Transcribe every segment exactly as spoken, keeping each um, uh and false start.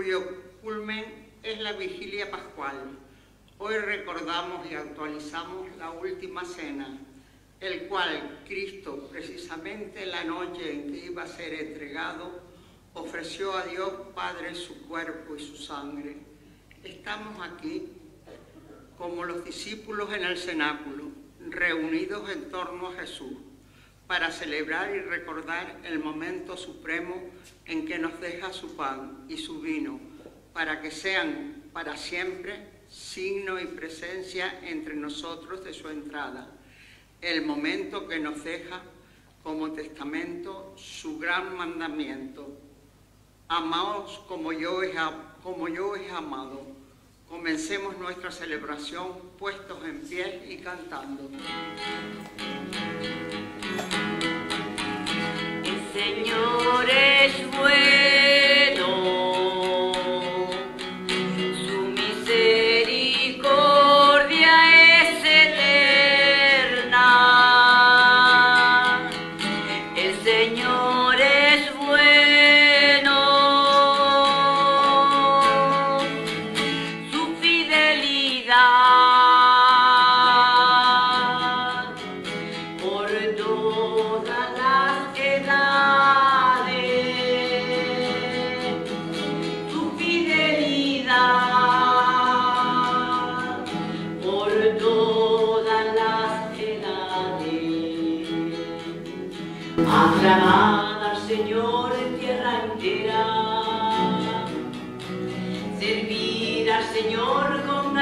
cuyo culmen es la vigilia pascual. Hoy recordamos y actualizamos la última cena, el cual Cristo, precisamente en la noche en que iba a ser entregado, ofreció a Dios Padre su cuerpo y su sangre. Estamos aquí como los discípulos en el cenáculo, reunidos en torno a Jesús, para celebrar y recordar el momento supremo en que nos deja su pan y su vino, para que sean para siempre signo y presencia entre nosotros de su entrada, el momento que nos deja como testamento su gran mandamiento: amaos como yo he, como yo he amado. Comencemos nuestra celebración puestos en pie y cantando. El Señor es bueno, su misericordia es eterna. El Señor es bueno, su fidelidad por todas las edades, su fidelidad por todas las edades. Aclamad al Señor en tierra entera, servid al Señor con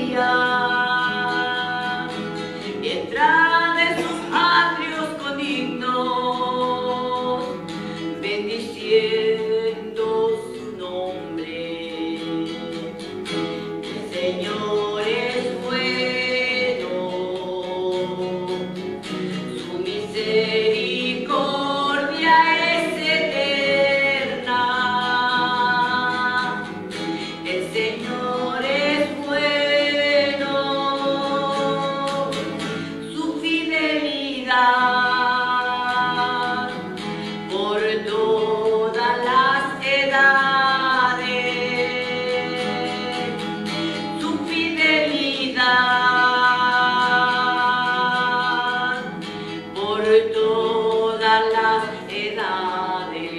alegría, y entrad en sus atrios con himnos, bendiciendo su nombre. El Señor es bueno, su misericordia es eterna. El Señor es bueno, su fidelidad por todas las edades, su fidelidad por todas las edades.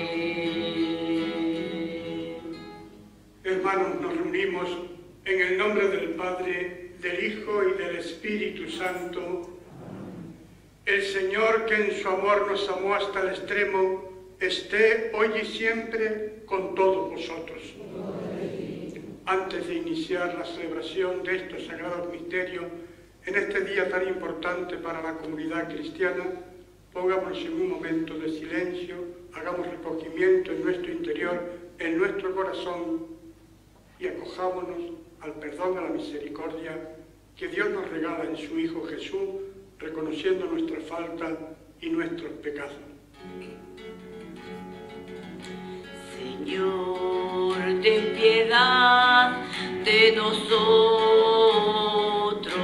Hermanos, nos reunimos en el nombre del Padre, del Hijo y del Espíritu Santo. El Señor, que en su amor nos amó hasta el extremo, esté hoy y siempre con todos vosotros. Antes de iniciar la celebración de estos sagrados misterios, en este día tan importante para la comunidad cristiana, pongámonos en un momento de silencio, hagamos recogimiento en nuestro interior, en nuestro corazón, y acojámonos al perdón, a la misericordia que Dios nos regala en su Hijo Jesús, reconociendo nuestra falta y nuestros pecados. Señor, ten piedad de nosotros.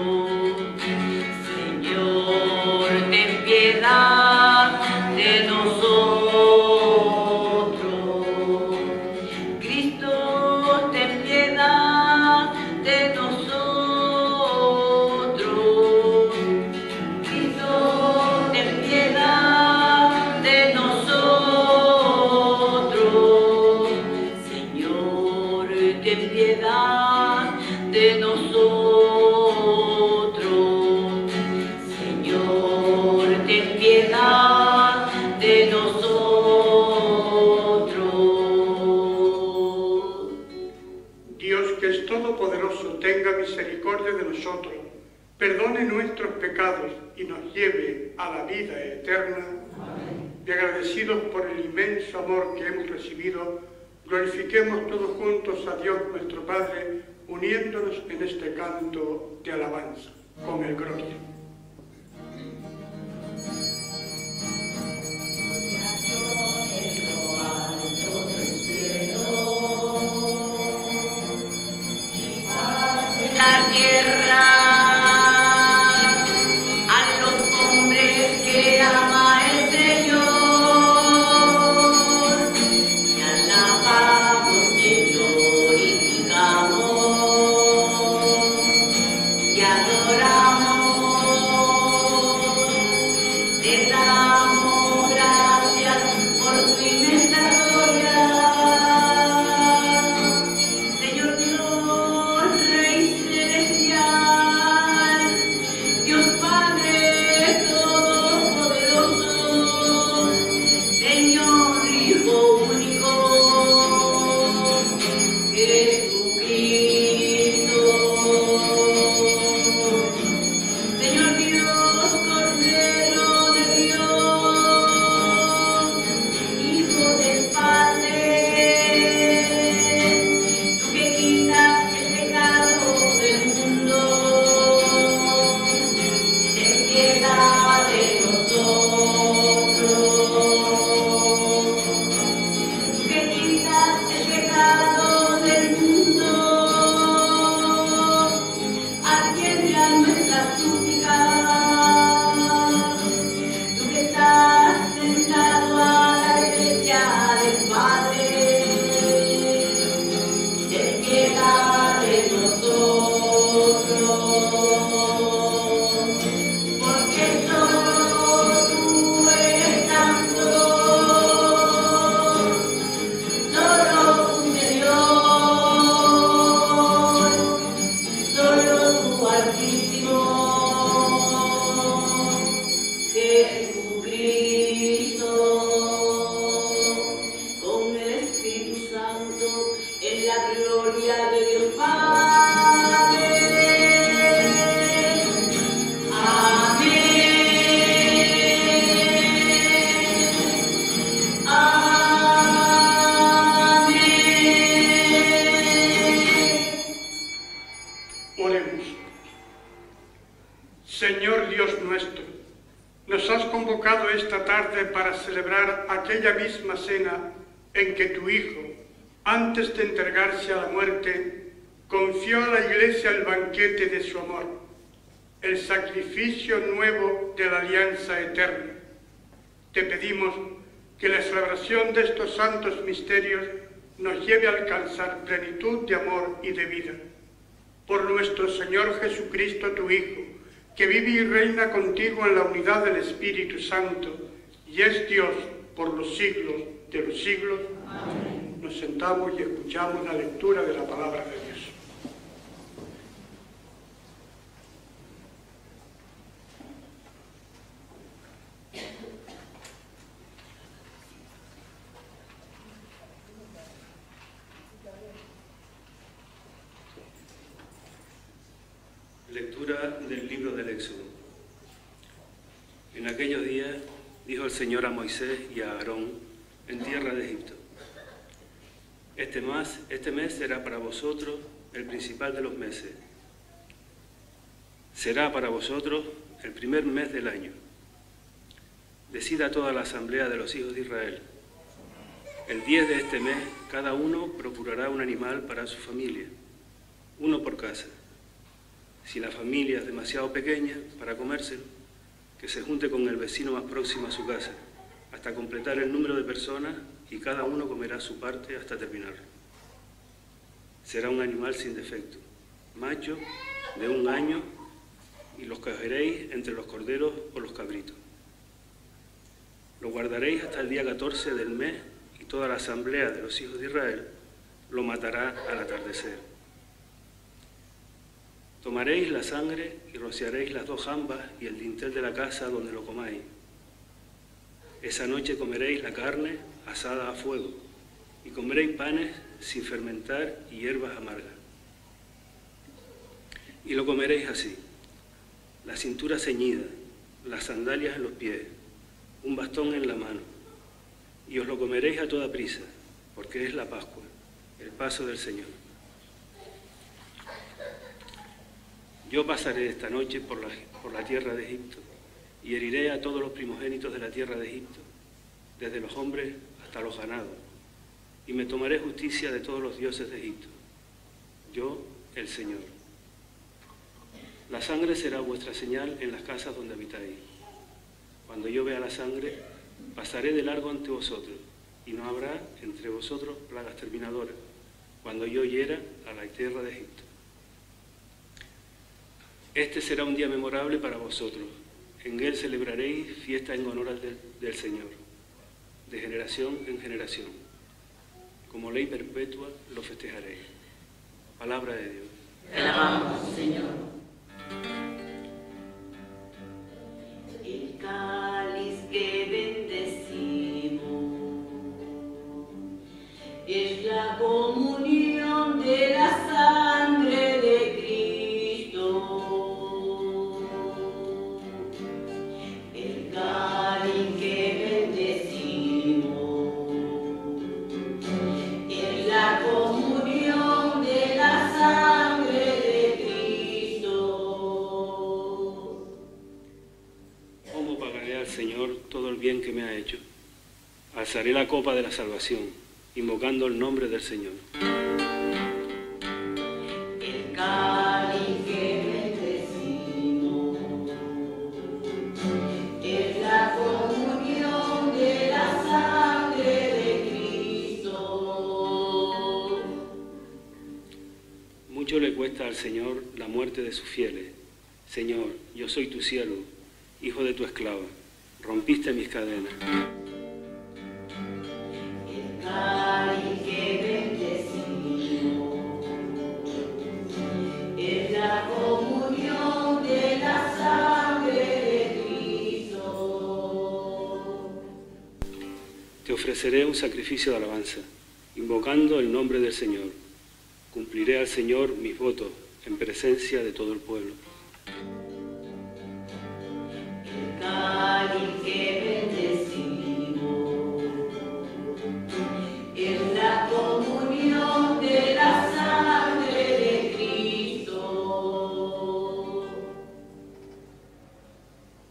Señor, ten piedad de nosotros. Cristo, ten piedad de nosotros. Cristo, ten piedad de nosotros. Señor, ten piedad de nosotros. Señor, ten piedad de nosotros. Dios, que es todopoderoso, tenga misericordia de nosotros, perdone nuestros pecados y nos lleve a la vida eterna. Amén. Y agradecidos por el inmenso amor que hemos recibido, glorifiquemos todos juntos a Dios nuestro Padre, uniéndonos en este canto de alabanza con el gloria. La tierra a los hombres que ama el Señor, y alabamos de Dios. nuestro. Nos has convocado esta tarde para celebrar aquella misma cena en que tu Hijo, antes de entregarse a la muerte, confió a la Iglesia el banquete de su amor, el sacrificio nuevo de la alianza eterna. Te pedimos que la celebración de estos santos misterios nos lleve a alcanzar plenitud de amor y de vida. Por nuestro Señor Jesucristo, tu Hijo, que vive y reina contigo en la unidad del Espíritu Santo, y es Dios por los siglos de los siglos. Amén. Nos sentamos y escuchamos la lectura de la palabra de Dios. Lectura del libro del Éxodo. En aquellos días dijo el Señor a Moisés y a Aarón en tierra de Egipto: Este mes, este mes será para vosotros el principal de los meses. Será para vosotros el primer mes del año. Decida toda la asamblea de los hijos de Israel: el diez de este mes cada uno procurará un animal para su familia, uno por casa. Si la familia es demasiado pequeña para comérselo, que se junte con el vecino más próximo a su casa, hasta completar el número de personas, y cada uno comerá su parte hasta terminarlo. Será un animal sin defecto, macho, de un año, y los cogeréis entre los corderos o los cabritos. Lo guardaréis hasta el día catorce del mes, y toda la asamblea de los hijos de Israel lo matará al atardecer. Tomaréis la sangre y rociaréis las dos jambas y el dintel de la casa donde lo comáis. Esa noche comeréis la carne asada a fuego, y comeréis panes sin fermentar y hierbas amargas. Y lo comeréis así: la cintura ceñida, las sandalias en los pies, un bastón en la mano. Y os lo comeréis a toda prisa, porque es la Pascua, el paso del Señor. Yo pasaré esta noche por la, por la tierra de Egipto, y heriré a todos los primogénitos de la tierra de Egipto, desde los hombres hasta los ganados, y me tomaré justicia de todos los dioses de Egipto. Yo, el Señor. La sangre será vuestra señal en las casas donde habitáis. Cuando yo vea la sangre, pasaré de largo ante vosotros, y no habrá entre vosotros plagas terminadoras, cuando yo hiera a la tierra de Egipto. Este será un día memorable para vosotros. En él celebraréis fiesta en honor del, del Señor, de generación en generación. Como ley perpetua lo festejaréis. Palabra de Dios. Te alabamos, Señor. El cáliz que bendecimos es la comunión de la sangre de Cristo. Todo el bien que me ha hecho. Alzaré la copa de la salvación, invocando el nombre del Señor. El cáliz que bendecimos es la comunión de la sangre de Cristo. Mucho le cuesta al Señor la muerte de sus fieles. Señor, yo soy tu siervo, hijo de tu esclava. Rompiste mis cadenas. El cáliz que bendecimos es la comunión de la sangre de Cristo. Te ofreceré un sacrificio de alabanza, invocando el nombre del Señor. Cumpliré al Señor mis votos en presencia de todo el pueblo. El cáliz que bendecimos es la comunión de la sangre de Cristo.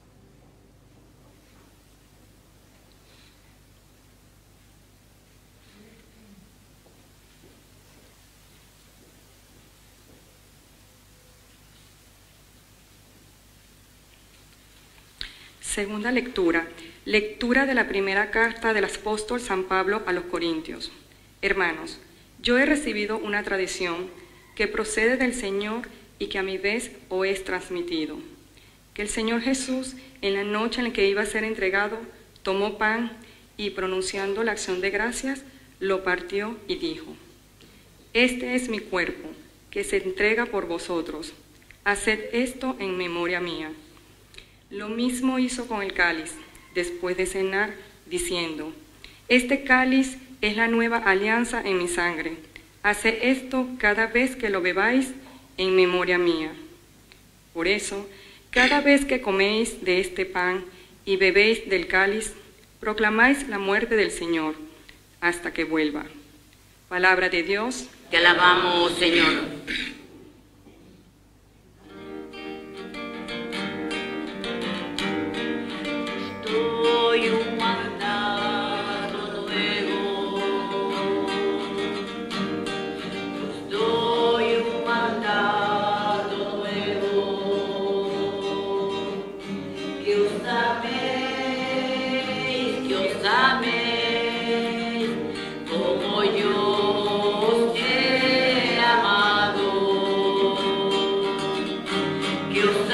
Segunda lectura. Lectura de la primera carta del apóstol San Pablo a los Corintios. Hermanos, yo he recibido una tradición que procede del Señor y que a mi vez os es transmitido. Que el Señor Jesús, en la noche en la que iba a ser entregado, tomó pan y, pronunciando la acción de gracias, lo partió y dijo: Este es mi cuerpo, que se entrega por vosotros. Haced esto en memoria mía. Lo mismo hizo con el cáliz, después de cenar, diciendo: Este cáliz es la nueva alianza en mi sangre. Haced esto cada vez que lo bebáis en memoria mía. Por eso, cada vez que coméis de este pan y bebéis del cáliz, proclamáis la muerte del Señor hasta que vuelva. Palabra de Dios. Te alabamos, Señor. Doy un mandato nuevo, os doy un mandato nuevo, que os améis, que os améis, como yo os he amado, que os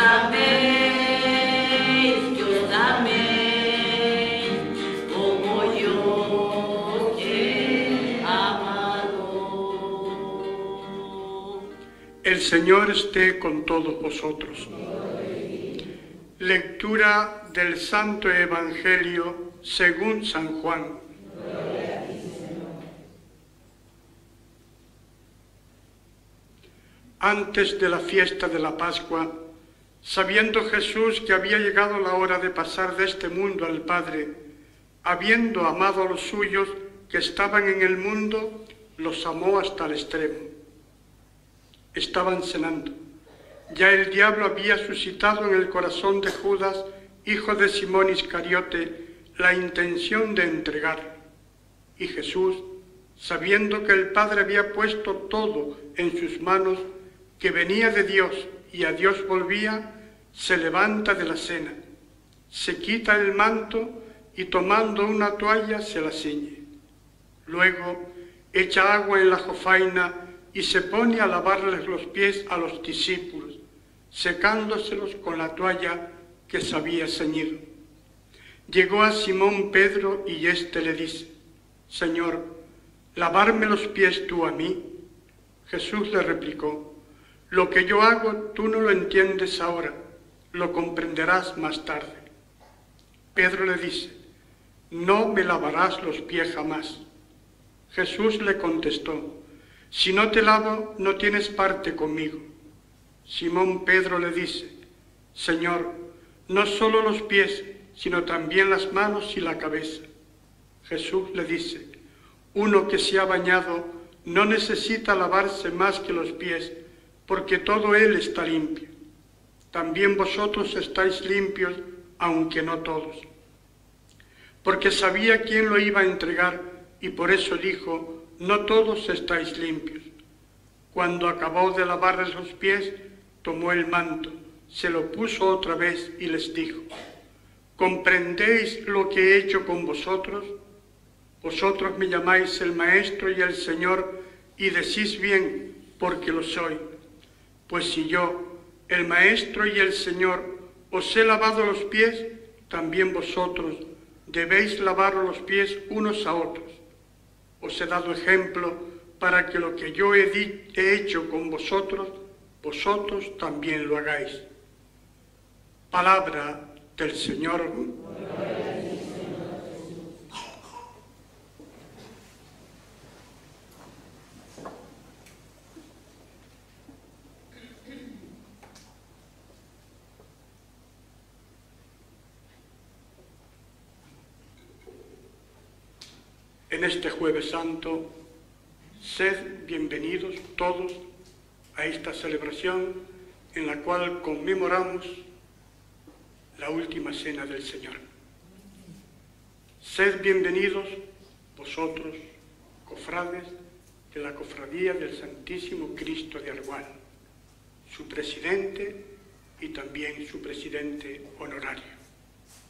améis, que os améis. El Señor esté con todos vosotros. Lectura del Santo Evangelio según San Juan. Antes de la fiesta de la Pascua, sabiendo Jesús que había llegado la hora de pasar de este mundo al Padre, habiendo amado a los suyos que estaban en el mundo, los amó hasta el extremo. Estaban cenando. Ya el diablo había suscitado en el corazón de Judas, hijo de Simón Iscariote, la intención de entregarlo. Y Jesús, sabiendo que el Padre había puesto todo en sus manos, que venía de Dios y a Dios volvía, se levanta de la cena, se quita el manto y tomando una toalla se la ciñe. Luego echa agua en la jofaina y se pone a lavarles los pies a los discípulos, secándoselos con la toalla que se había ceñido. Llegó a Simón Pedro y éste le dice: Señor, ¿lavarme los pies tú a mí? Jesús le replicó: Lo que yo hago tú no lo entiendes ahora, lo comprenderás más tarde. Pedro le dice: No me lavarás los pies jamás. Jesús le contestó: Si no te lavo, no tienes parte conmigo. Simón Pedro le dice: Señor, no solo los pies, sino también las manos y la cabeza. Jesús le dice: Uno que se ha bañado no necesita lavarse más que los pies, porque todo él está limpio. También vosotros estáis limpios, aunque no todos. Porque sabía quién lo iba a entregar, y por eso dijo: No todos estáis limpios. Cuando acabó de lavarles los pies, tomó el manto, se lo puso otra vez y les dijo: ¿Comprendéis lo que he hecho con vosotros? Vosotros me llamáis el Maestro y el Señor, y decís bien, porque lo soy. Pues si yo, el Maestro y el Señor, os he lavado los pies, también vosotros debéis lavaros los pies unos a otros. Os he dado ejemplo para que lo que yo he, di he hecho con vosotros, vosotros también lo hagáis. Palabra del Señor. En este Jueves Santo, sed bienvenidos todos a esta celebración en la cual conmemoramos la última cena del Señor. Sed bienvenidos vosotros, cofrades de la Cofradía del Santísimo Cristo de Argual, su presidente y también su presidente honorario.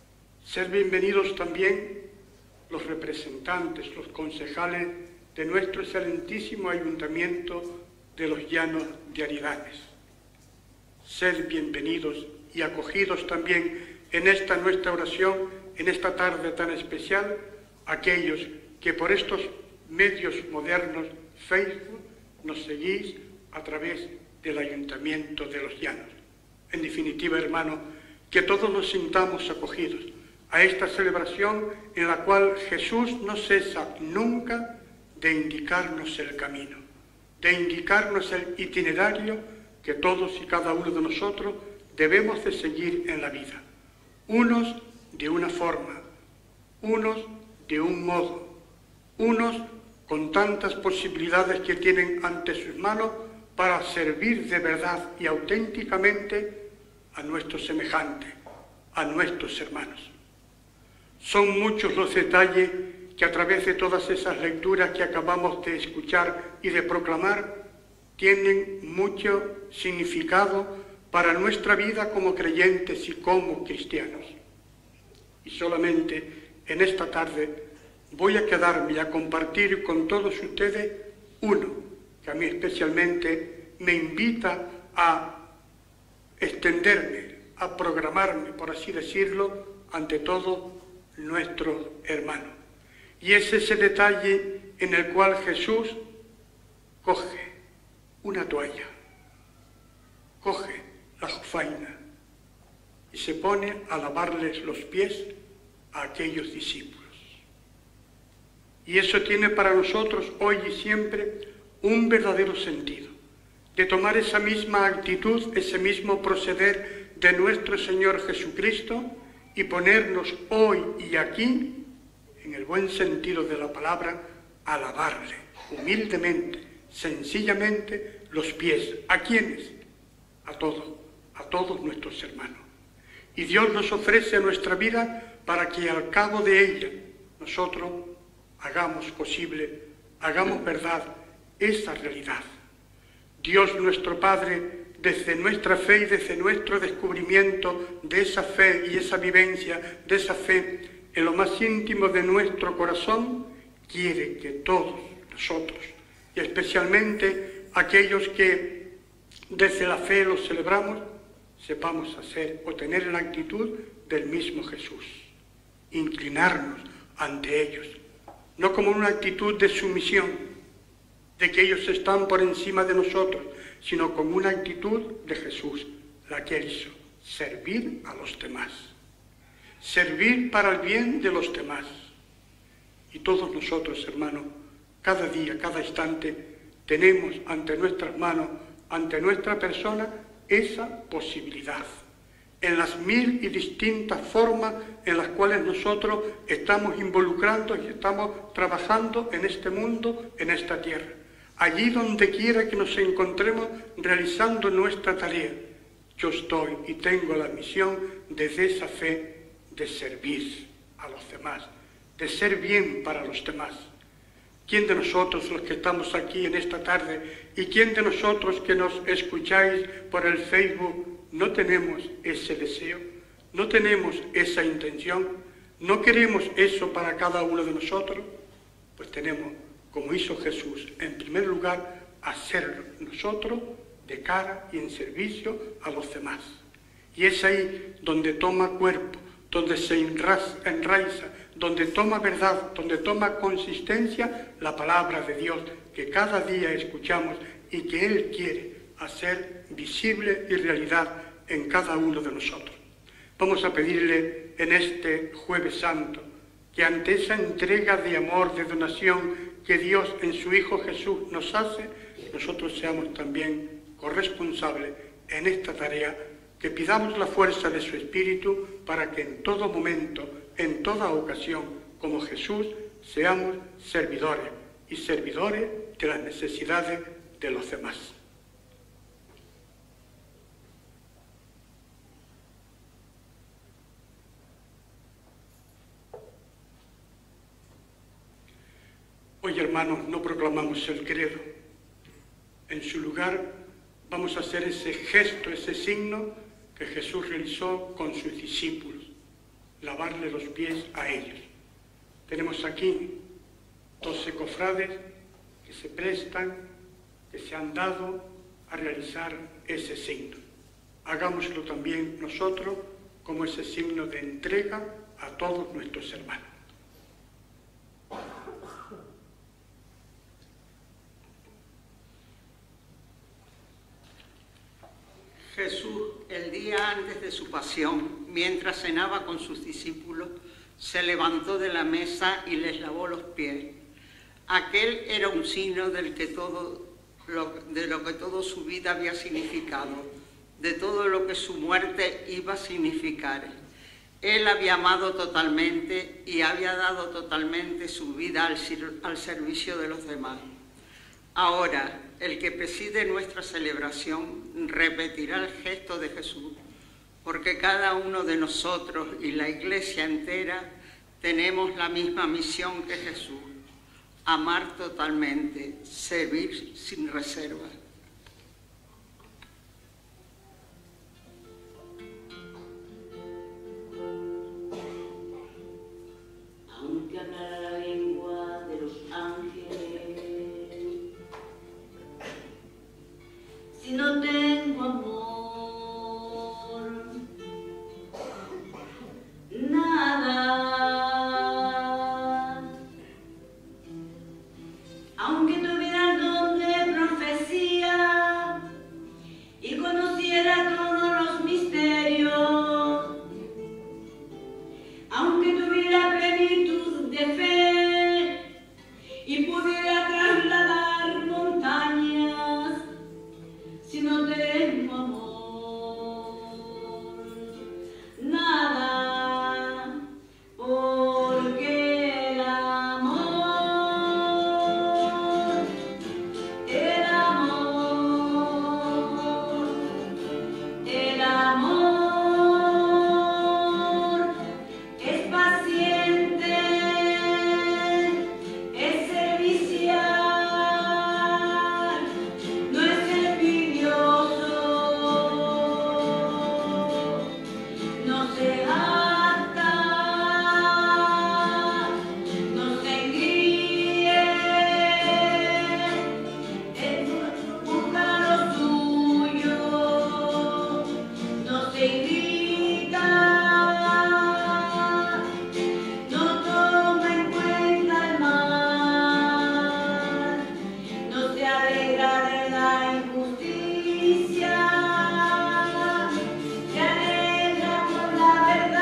Ser bienvenidos también los representantes, los concejales de nuestro excelentísimo Ayuntamiento de los Llanos de Aridane. Ser bienvenidos y acogidos también en esta nuestra oración, en esta tarde tan especial, aquellos que por estos medios modernos, Facebook, nos seguís a través del Ayuntamiento de los Llanos. En definitiva, hermano, que todos nos sintamos acogidos a esta celebración en la cual Jesús no cesa nunca de indicarnos el camino, de indicarnos el itinerario que todos y cada uno de nosotros debemos de seguir en la vida. Unos de una forma, unos de un modo, unos con tantas posibilidades que tienen ante sus manos para servir de verdad y auténticamente a nuestros semejantes, a nuestros hermanos. Son muchos los detalles que a través de todas esas lecturas que acabamos de escuchar y de proclamar tienen mucho significado para nuestra vida como creyentes y como cristianos. Y solamente en esta tarde voy a quedarme y a compartir con todos ustedes uno que a mí especialmente me invita a extenderme, a programarme, por así decirlo, ante todos nuestros hermanos. Y es ese detalle en el cual Jesús coge una toalla, coge la jofaina y se pone a lavarles los pies a aquellos discípulos. Y eso tiene para nosotros hoy y siempre un verdadero sentido, de tomar esa misma actitud, ese mismo proceder de nuestro Señor Jesucristo y ponernos hoy y aquí, en el buen sentido de la palabra, a lavarle humildemente, sencillamente, los pies. ¿A quiénes? A todos, a todos nuestros hermanos. Y Dios nos ofrece nuestra vida para que al cabo de ella nosotros hagamos posible, hagamos verdad esa realidad. Dios nuestro Padre, desde nuestra fe y desde nuestro descubrimiento de esa fe y esa vivencia de esa fe en lo más íntimo de nuestro corazón, quiere que todos nosotros, y especialmente aquellos que desde la fe lo celebramos, sepamos hacer o tener la actitud del mismo Jesús, inclinarnos ante ellos, no como una actitud de sumisión, de que ellos están por encima de nosotros, sino como una actitud de Jesús, la que hizo, servir a los demás, servir para el bien de los demás. Y todos nosotros, hermanos, cada día, cada instante, tenemos ante nuestras manos, ante nuestra persona, esa posibilidad, en las mil y distintas formas en las cuales nosotros estamos involucrando y estamos trabajando en este mundo, en esta tierra. Allí donde quiera que nos encontremos realizando nuestra tarea, yo estoy y tengo la misión desde esa fe de servir a los demás, de ser bien para los demás. ¿Quién de nosotros los que estamos aquí en esta tarde y quién de nosotros que nos escucháis por el Facebook no tenemos ese deseo, no tenemos esa intención, no queremos eso para cada uno de nosotros? Pues tenemos, como hizo Jesús, en primer lugar, hacerlo nosotros de cara y en servicio a los demás. Y es ahí donde toma cuerpo, donde se enraiza, donde toma verdad, donde toma consistencia la palabra de Dios que cada día escuchamos y que Él quiere hacer visible y realidad en cada uno de nosotros. Vamos a pedirle en este Jueves Santo que ante esa entrega de amor, de donación que Dios en su Hijo Jesús nos hace, nosotros seamos también corresponsables en esta tarea, que pidamos la fuerza de su Espíritu para que en todo momento, en toda ocasión, como Jesús, seamos servidores y servidores de las necesidades de los demás. Hoy, hermanos, no proclamamos el credo. En su lugar vamos a hacer ese gesto, ese signo que Jesús realizó con sus discípulos. lavarle los pies a ellos. Tenemos aquí doce cofrades que se prestan, que se han dado a realizar ese signo. Hagámoslo también nosotros como ese signo de entrega a todos nuestros hermanos. Jesús, el día antes de su pasión, mientras cenaba con sus discípulos, se levantó de la mesa y les lavó los pies. Aquel era un signo del que todo, lo, de lo que toda su vida había significado, de todo lo que su muerte iba a significar. Él había amado totalmente y había dado totalmente su vida al, al servicio de los demás. Ahora, el que preside nuestra celebración repetirá el gesto de Jesús, porque cada uno de nosotros y la Iglesia entera tenemos la misma misión que Jesús: amar totalmente, servir sin reserva. Aunque hablara la lengua de los ángeles, si no tengo amor, nada. Aunque tuviera el don de profecía y conociera todos los misterios, aunque tuviera plenitud de fe y pudiera trasladar montañas, si no tengo amor, nada, porque el amor, el amor, el amor es paciente, es servicial, no es envidioso, no se jacta, no se engríe, él busca lo suyo, no se irrita, no toma en cuenta el mal, no se alegra de la injusticia, se alegra por la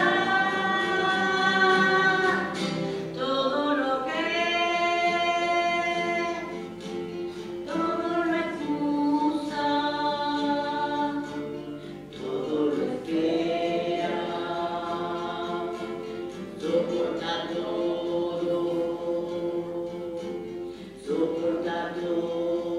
verdad, todo lo cree, todo lo excusa, todo lo espera, soporta todo, soporta todo.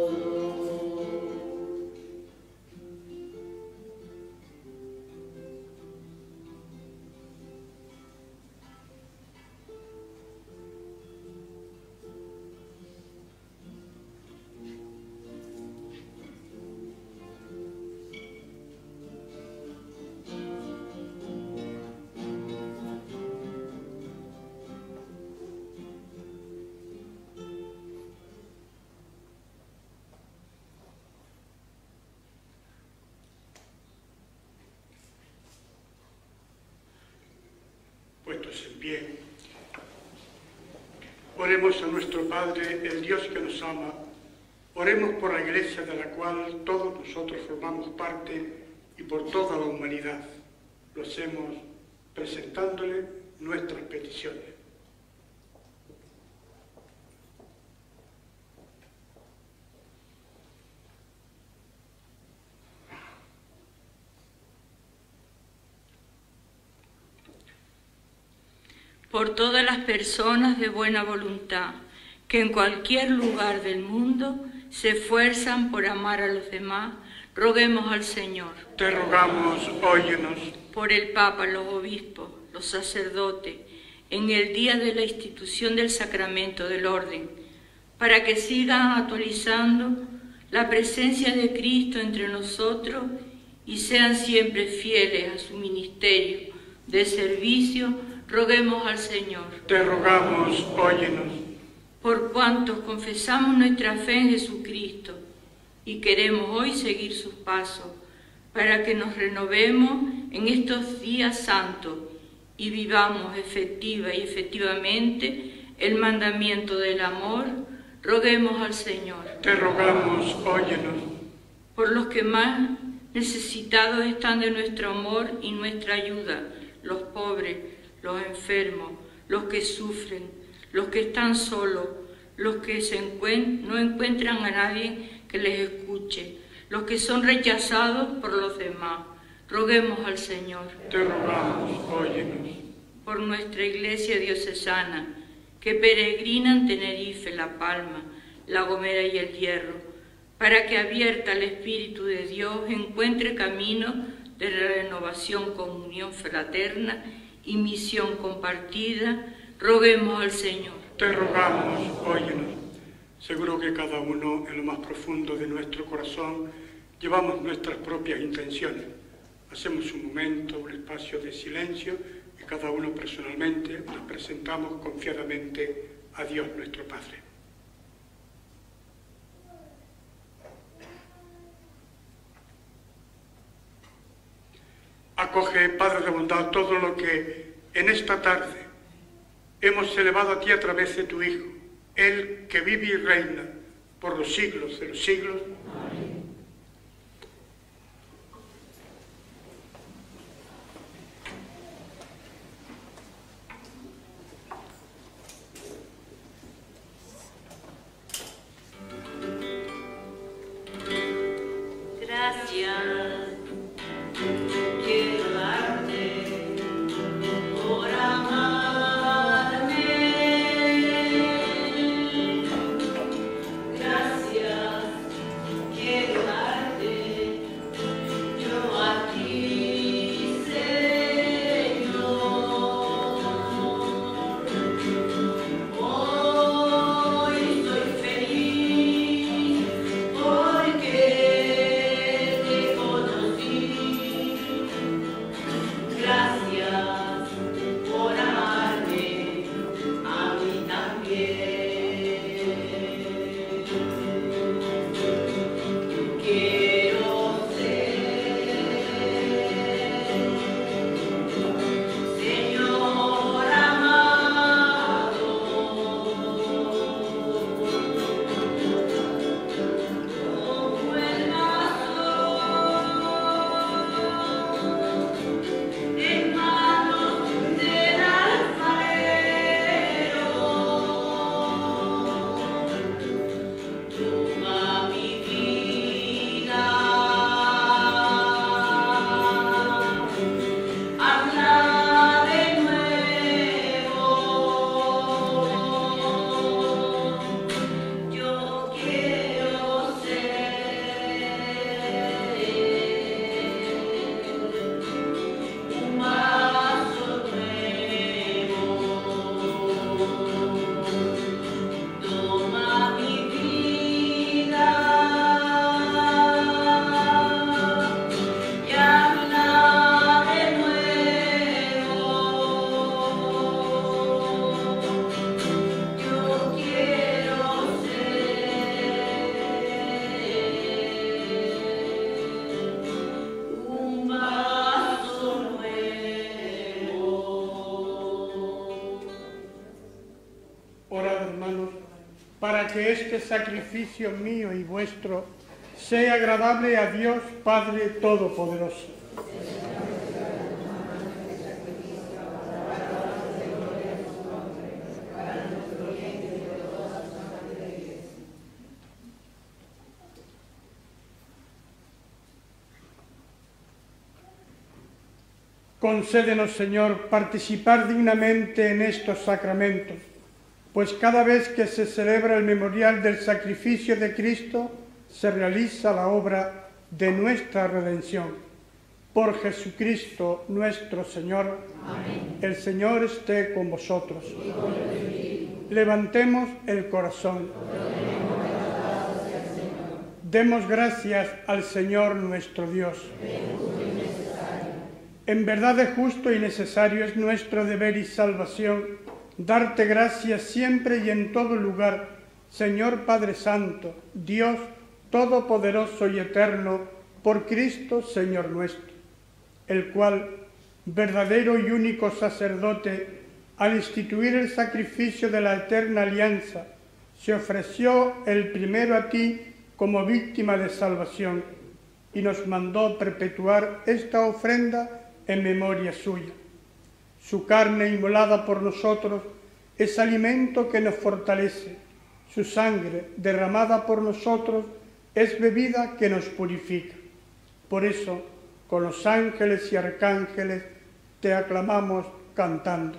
Puestos en pie, oremos a nuestro Padre, el Dios que nos ama. Oremos por la Iglesia de la cual todos nosotros formamos parte y por toda la humanidad. Lo hacemos presentándole nuestras peticiones. Por todas las personas de buena voluntad que en cualquier lugar del mundo se esfuerzan por amar a los demás, roguemos al Señor. Te rogamos, óyenos. Por el Papa, los obispos, los sacerdotes, en el día de la institución del sacramento del orden, para que sigan actualizando la presencia de Cristo entre nosotros y sean siempre fieles a su ministerio de servicio roguemos al Señor. Te rogamos, óyenos. Por cuantos confesamos nuestra fe en Jesucristo y queremos hoy seguir sus pasos, para que nos renovemos en estos días santos y vivamos efectiva y efectivamente el mandamiento del amor, roguemos al Señor. Te rogamos, óyenos. Por los que más necesitados están de nuestro amor y nuestra ayuda, los pobres, los enfermos, los que sufren, los que están solos, los que se encuent- no encuentran a nadie que les escuche, los que son rechazados por los demás. Roguemos al Señor. Te rogamos, óyenos. Por nuestra Iglesia diocesana, que peregrina en Tenerife, La Palma, La Gomera y El Hierro, para que abierta al Espíritu de Dios encuentre camino de renovación, comunión fraterna y misión compartida, roguemos al Señor. Te rogamos, óyenos. Seguro que cada uno en lo más profundo de nuestro corazón llevamos nuestras propias intenciones. Hacemos un momento, un espacio de silencio y cada uno personalmente nos presentamos confiadamente a Dios nuestro Padre. Acoge, Padre de bondad, todo lo que en esta tarde hemos elevado a ti a través de tu Hijo, Él que vive y reina por los siglos de los siglos. Amén. Gracias. Quiero darte por amarme. Gracias. Quiero darte yo a ti, Señor. Hoy soy feliz porque te conocí. Gracias por amarme a mí también. Quiero ser, Señor amado, como el vaso en manos del alfarero. Toma mi vida, habla de nuevo. Yo quiero ser un vaso nuevo. Toma mi vida y habla de nuevo. Yo quiero ser un vaso nuevo. Orad, hermanos, para que este sacrificio mío y vuestro sea agradable a Dios Padre Todopoderoso. Concédenos, Señor, participar dignamente en estos sacramentos, pues cada vez que se celebra el memorial del sacrificio de Cristo, se realiza la obra de nuestra redención. Por Jesucristo nuestro Señor. Amén. El Señor esté con vosotros. Y con el espíritu. Levantemos el corazón. Demos gracias al Señor nuestro Dios. En verdad es justo y necesario, es nuestro deber y salvación, darte gracias siempre y en todo lugar, Señor Padre Santo, Dios Todopoderoso y Eterno, por Cristo, Señor nuestro, el cual, verdadero y único sacerdote, al instituir el sacrificio de la eterna alianza, se ofreció el primero a ti como víctima de salvación y nos mandó perpetuar esta ofrenda en memoria suya. Su carne inmolada por nosotros es alimento que nos fortalece, su sangre derramada por nosotros es bebida que nos purifica. Por eso, con los ángeles y arcángeles, te aclamamos cantando.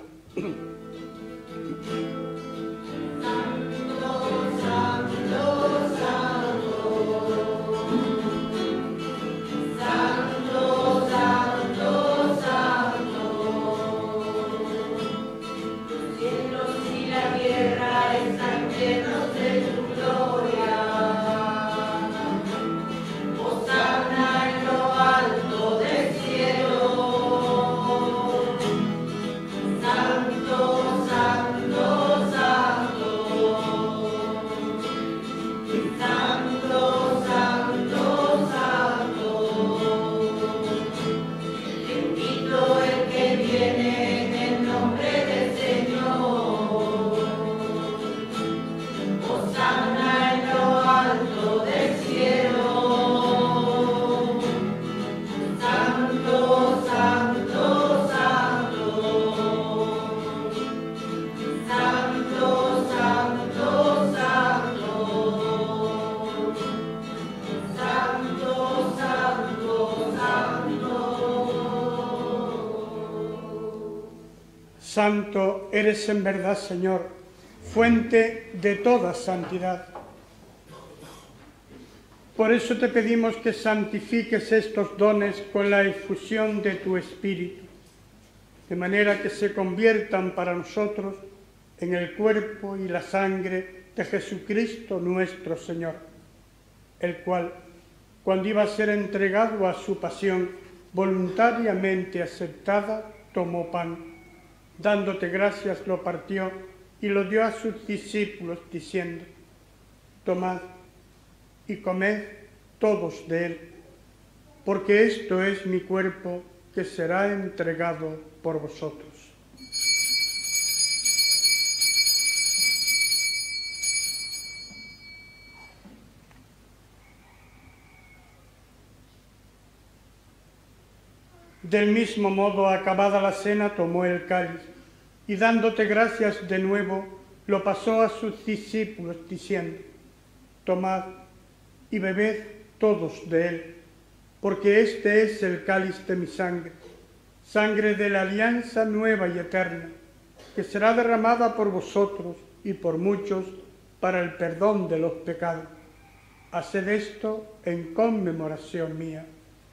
Santo eres en verdad, Señor, fuente de toda santidad. Por eso te pedimos que santifiques estos dones con la efusión de tu Espíritu, de manera que se conviertan para nosotros en el cuerpo y la sangre de Jesucristo nuestro Señor, el cual, cuando iba a ser entregado a su pasión voluntariamente aceptada, tomó pan. Dándote gracias, lo partió y lo dio a sus discípulos, diciendo: tomad y comed todos de él, porque esto es mi cuerpo que será entregado por vosotros. Del mismo modo, acabada la cena, tomó el cáliz y dándote gracias de nuevo, lo pasó a sus discípulos, diciendo: tomad y bebed todos de él, porque este es el cáliz de mi sangre, sangre de la alianza nueva y eterna, que será derramada por vosotros y por muchos para el perdón de los pecados. Haced esto en conmemoración mía.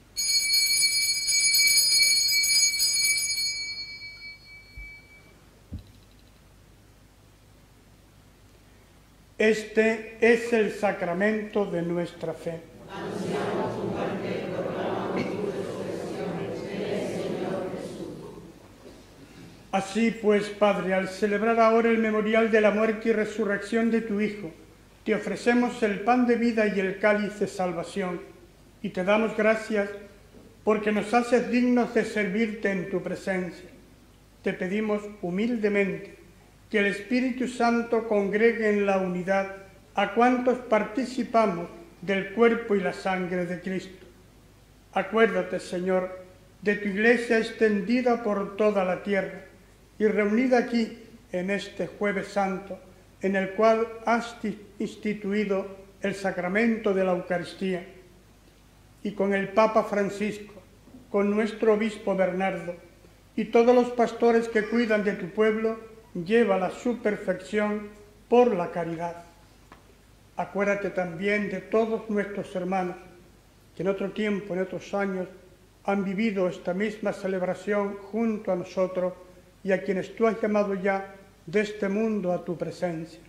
Este es el sacramento de nuestra fe. Anunciamos tu muerte, proclamamos tu resurrección en el Señor Jesús. Así pues, Padre, al celebrar ahora el memorial de la muerte y resurrección de tu Hijo, te ofrecemos el pan de vida y el cáliz de salvación, y te damos gracias porque nos haces dignos de servirte en tu presencia. Te pedimos humildemente que el Espíritu Santo congregue en la unidad a cuantos participamos del cuerpo y la sangre de Cristo. Acuérdate, Señor, de tu Iglesia extendida por toda la tierra y reunida aquí en este Jueves Santo, en el cual has instituido el sacramento de la Eucaristía, y con el Papa Francisco, con nuestro obispo Bernardo y todos los pastores que cuidan de tu pueblo, llévala a su perfección por la caridad. Acuérdate también de todos nuestros hermanos que en otro tiempo, en otros años, han vivido esta misma celebración junto a nosotros y a quienes tú has llamado ya de este mundo a tu presencia.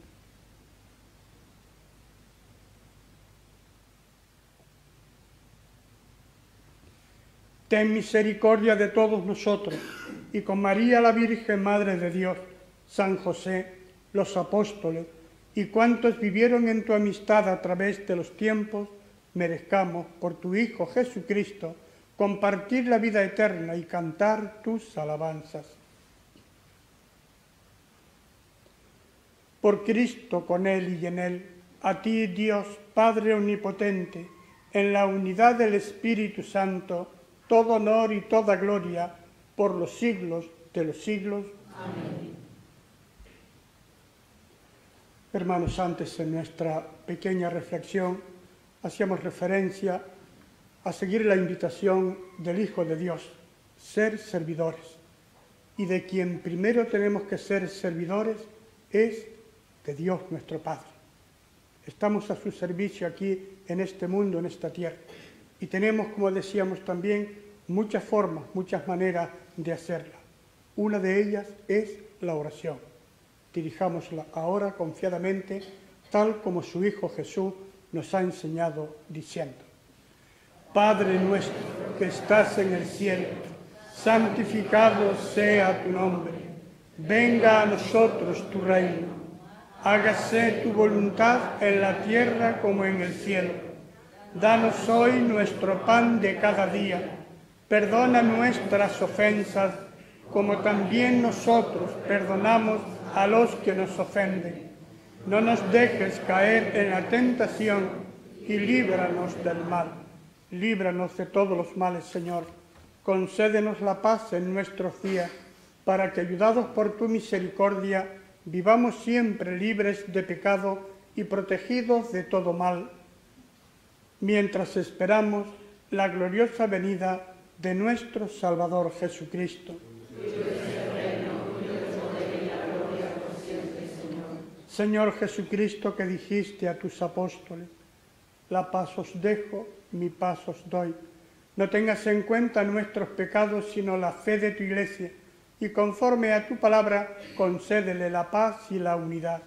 ten misericordia de todos nosotros, y con María la Virgen, Madre de Dios, San José, los apóstoles, y cuantos vivieron en tu amistad a través de los tiempos, merezcamos, por tu Hijo Jesucristo, compartir la vida eterna y cantar tus alabanzas. Por Cristo, con Él y en Él, a ti, Dios, Padre omnipotente, en la unidad del Espíritu Santo, todo honor y toda gloria, por los siglos de los siglos. Amén. Hermanos, antes en nuestra pequeña reflexión hacíamos referencia a seguir la invitación del Hijo de Dios, ser servidores. Y de quien primero tenemos que ser servidores es de Dios nuestro Padre. Estamos a su servicio aquí en este mundo, en esta tierra. Y tenemos, como decíamos también, muchas formas, muchas maneras de hacerla. Una de ellas es la oración. Dirijámosla ahora confiadamente, tal como su Hijo Jesús nos ha enseñado diciendo: Padre nuestro que estás en el cielo, santificado sea tu nombre. Venga a nosotros tu reino. Hágase tu voluntad en la tierra como en el cielo. Danos hoy nuestro pan de cada día. Perdona nuestras ofensas, como también nosotros perdonamos a los que nos ofenden. No nos dejes caer en la tentación y líbranos del mal. Líbranos de todos los males, Señor. Concédenos la paz en nuestros días, para que, ayudados por tu misericordia, vivamos siempre libres de pecado y protegidos de todo mal, mientras esperamos la gloriosa venida de nuestro Salvador Jesucristo. Señor Jesucristo, que dijiste a tus apóstoles: la paz os dejo, mi paz os doy. No tengas en cuenta nuestros pecados, sino la fe de tu Iglesia, y conforme a tu palabra, concédele la paz y la unidad.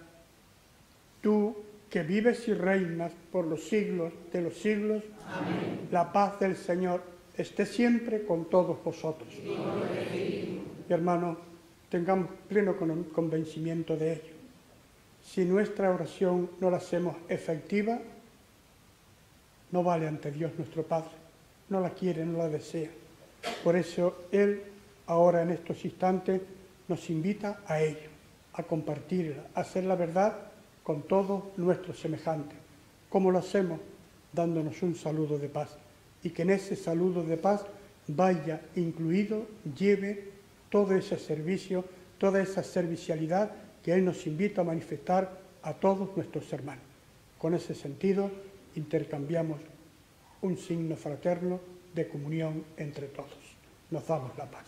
Tú, que vives y reinas por los siglos de los siglos, amén. La paz del Señor esté siempre con todos vosotros. Y hermanos, tengamos pleno convencimiento de ello. Si nuestra oración no la hacemos efectiva, no vale ante Dios nuestro Padre. No la quiere, no la desea. Por eso Él, ahora en estos instantes, nos invita a ello, a compartirla, a hacer la verdad con todos nuestros semejantes. ¿Cómo lo hacemos? Dándonos un saludo de paz. Y que en ese saludo de paz vaya incluido, lleve todo ese servicio, toda esa servicialidad que Él nos invita a manifestar a todos nuestros hermanos. Con ese sentido, intercambiamos un signo fraterno de comunión entre todos. Nos damos la paz.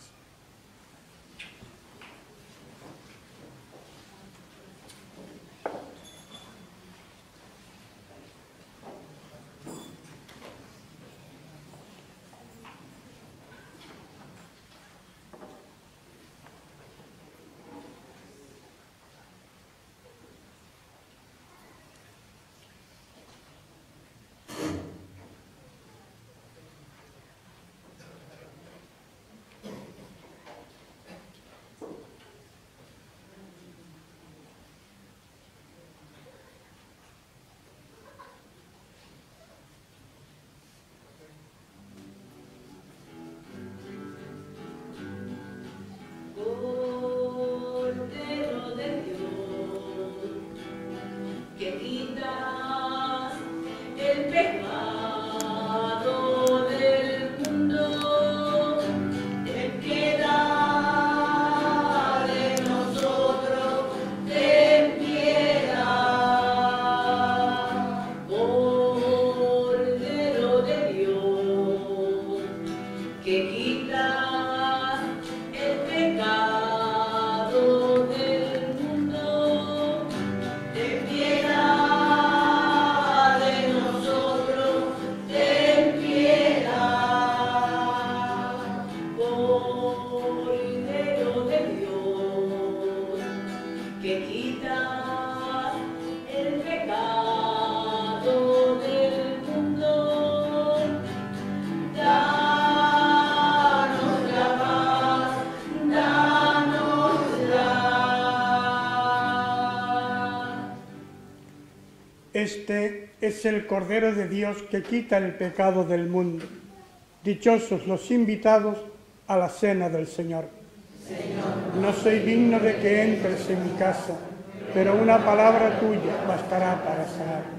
Pecado del mundo, da Este es el Cordero de Dios que quita el pecado del mundo. Dichosos los invitados a la cena del Señor. Señor, no soy digno de que entres en mi casa, pero una palabra tuya bastará para sanarme.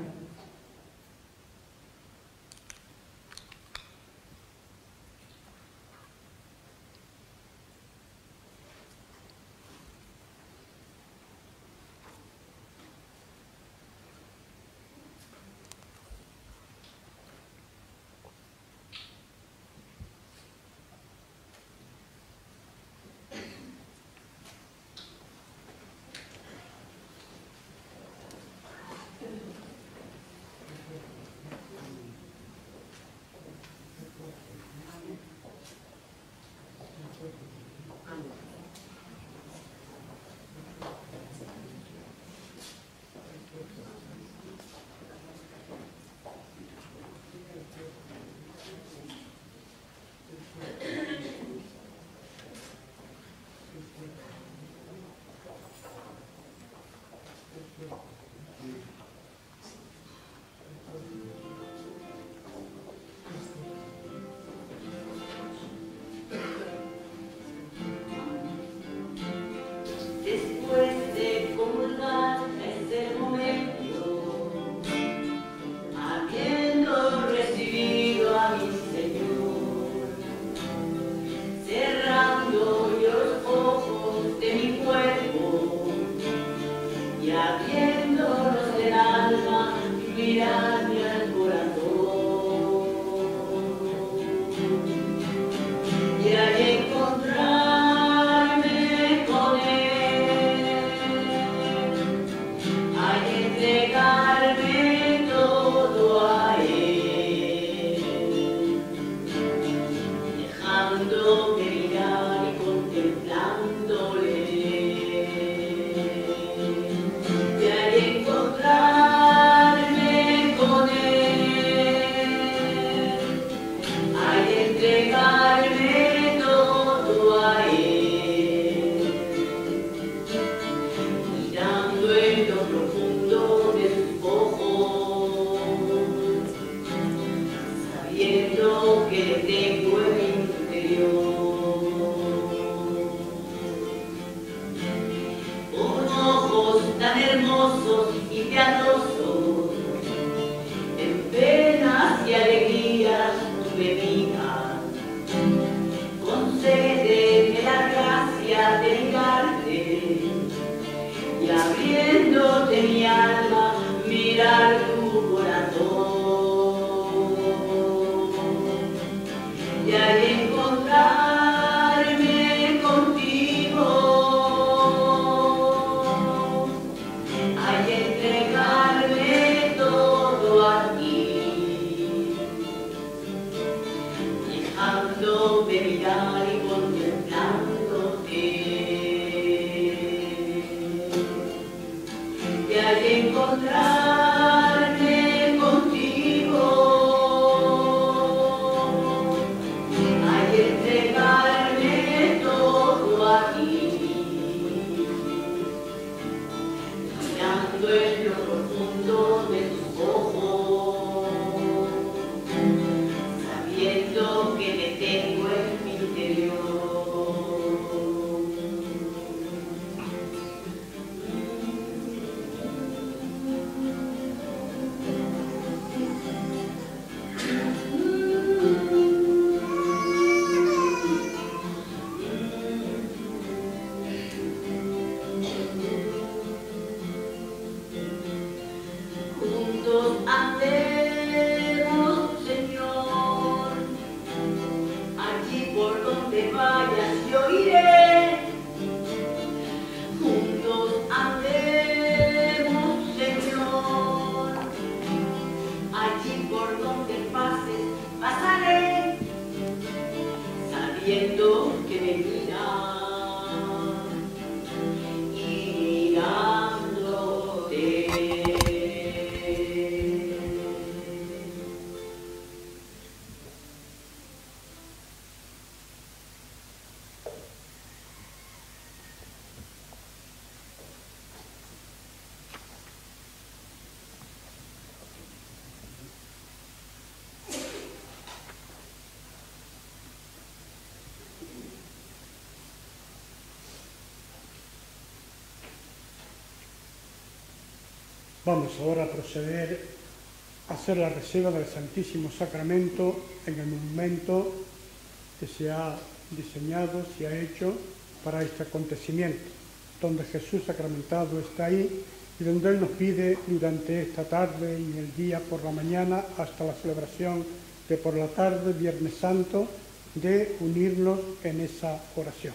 Vamos ahora a proceder a hacer la reserva del Santísimo Sacramento en el monumento que se ha diseñado, se ha hecho para este acontecimiento, donde Jesús sacramentado está ahí y donde Él nos pide durante esta tarde y el día por la mañana hasta la celebración de por la tarde, Viernes Santo, de unirnos en esa oración.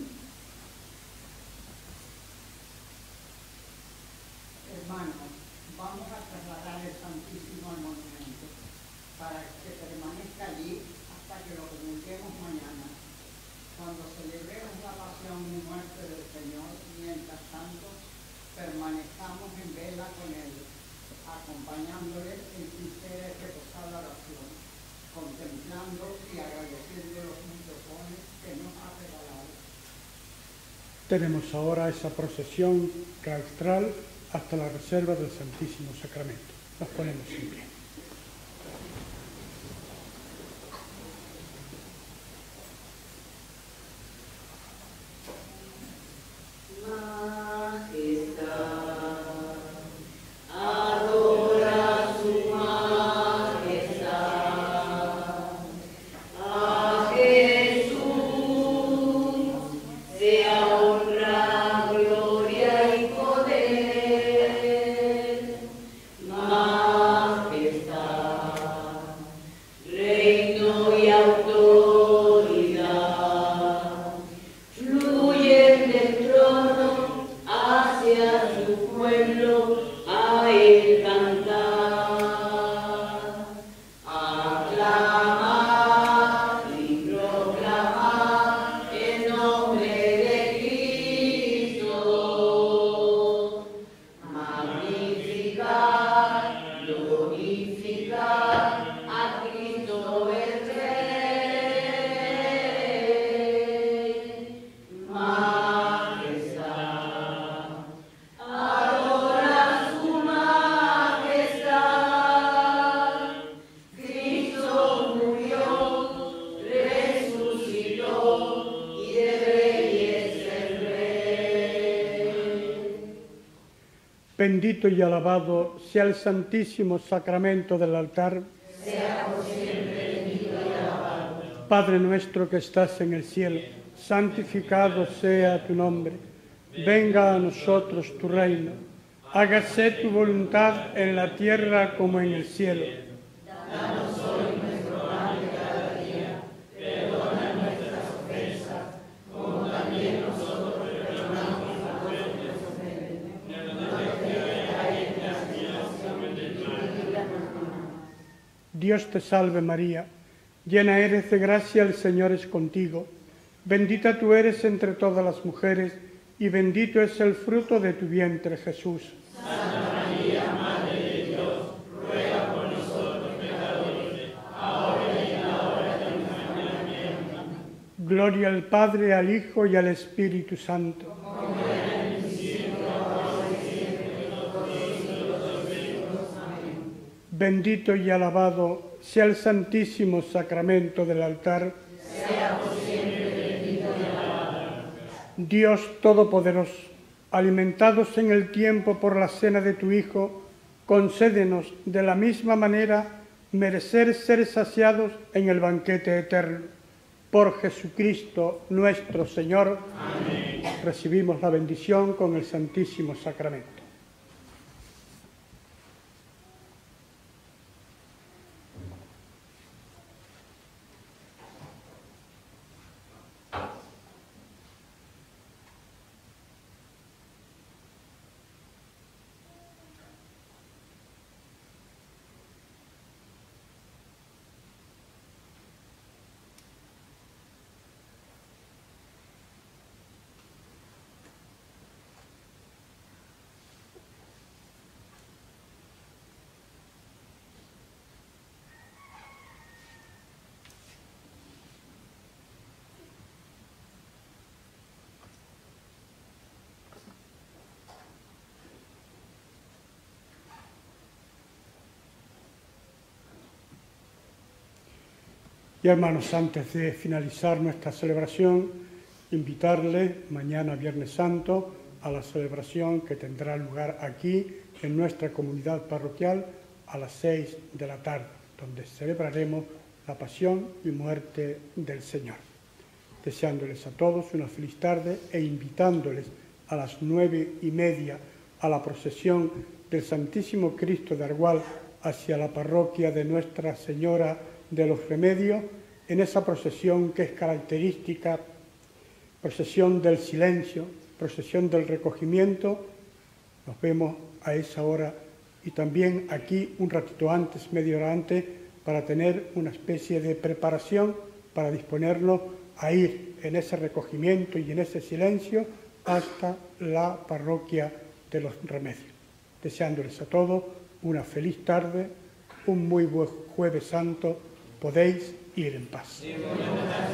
Hermanos, vamos a trasladar el Santísimo al monumento para que permanezca allí hasta que lo comuniquemos mañana, cuando celebremos la pasión y muerte del Señor. Mientras tanto, permanezcamos en vela con Él, acompañándoles en sincera y reposada oración, contemplando y agradeciendo los muchos dones que nos ha regalado. Tenemos ahora esa procesión claustral hasta la reserva del Santísimo Sacramento. Nos ponemos en pie. Bendito y alabado sea el Santísimo Sacramento del altar. Sea por siempre bendito y alabado. Padre nuestro que estás en el cielo, santificado sea tu nombre. Venga a nosotros tu reino. Hágase tu voluntad en la tierra como en el cielo. Danos hoy nuestro pan de cada día. Perdona nuestras ofensas, como también nosotros perdonamos a los que nos ofenden. No nos dejes caer en la tentación y líbranos del mal. Dios te salve María, llena eres de gracia, el Señor es contigo. Bendita tú eres entre todas las mujeres y bendito es el fruto de tu vientre, Jesús. Santa María, Madre de Dios, ruega por nosotros pecadores, ahora y en la hora de nuestra muerte. Amén. Gloria al Padre, al Hijo y al Espíritu Santo. Como era en el principio, ahora y siempre, por los siglos de los siglos. Amén. Bendito y alabado sea el Santísimo Sacramento del altar. Sea por siempre bendito y alabado. Dios Todopoderoso, alimentados en el tiempo por la cena de tu Hijo, concédenos de la misma manera merecer ser saciados en el banquete eterno. Por Jesucristo nuestro Señor. Amén. Recibimos la bendición con el Santísimo Sacramento. Y hermanos, antes de finalizar nuestra celebración, invitarles mañana Viernes Santo a la celebración que tendrá lugar aquí en nuestra comunidad parroquial a las seis de la tarde, donde celebraremos la pasión y muerte del Señor. Deseándoles a todos una feliz tarde e invitándoles a las nueve y media a la procesión del Santísimo Cristo de Argual hacia la parroquia de Nuestra Señora de los Remedios, en esa procesión que es característica, procesión del silencio, procesión del recogimiento. Nos vemos a esa hora y también aquí un ratito antes, media hora antes, para tener una especie de preparación para disponernos a ir en ese recogimiento y en ese silencio hasta la parroquia de los Remedios. Deseándoles a todos una feliz tarde, un muy buen Jueves Santo, podéis ir en paz.